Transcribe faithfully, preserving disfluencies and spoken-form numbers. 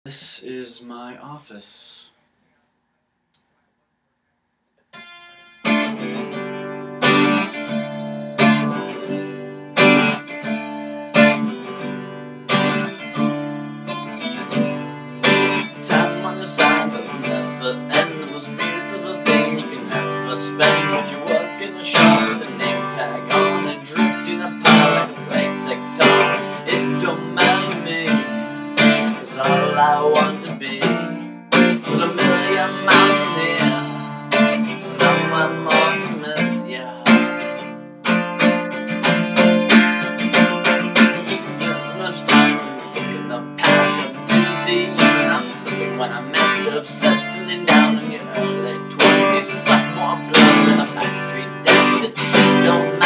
This is my office. Time on your side that will never end. The most beautiful thing you can ever spend. But you work in a shop with a name tag on and drift in a pile like a plate tecton. It don't matter to me, 'cause all I want to be was a million miles from here, someone more familiar. Much time looking the past and didn't see you, and I'm looking when I messed up, settling down in your early twenties, with much more blood than a backstreet dentist. Don't